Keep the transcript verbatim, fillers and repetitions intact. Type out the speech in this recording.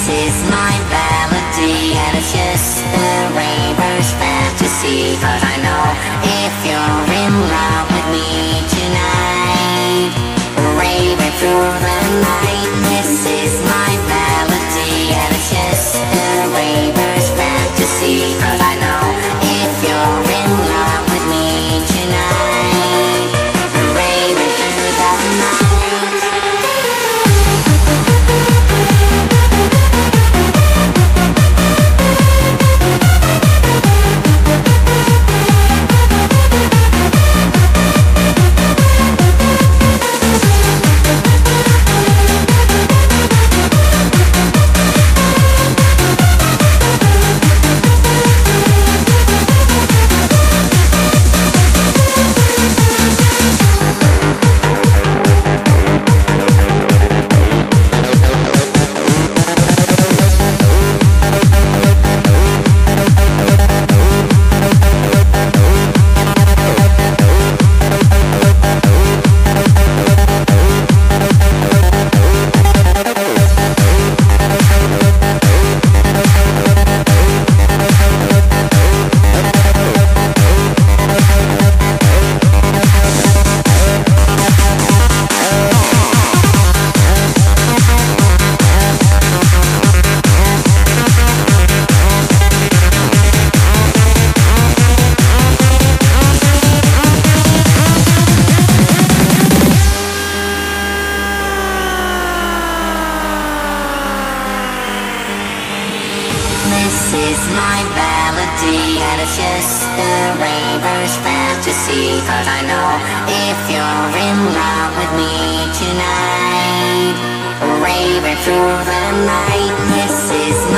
is my melody, and it's just a raver's fantasy. Cause I know if you're in love with me tonight, raving through the night. This is my melody, and it's just a raver's fantasy. Cause I know if you're in love with me tonight, raving through the night. This is my melody, and it's just a raver's fantasy. Cause I know if you're in love with me tonight, raving through the night. This is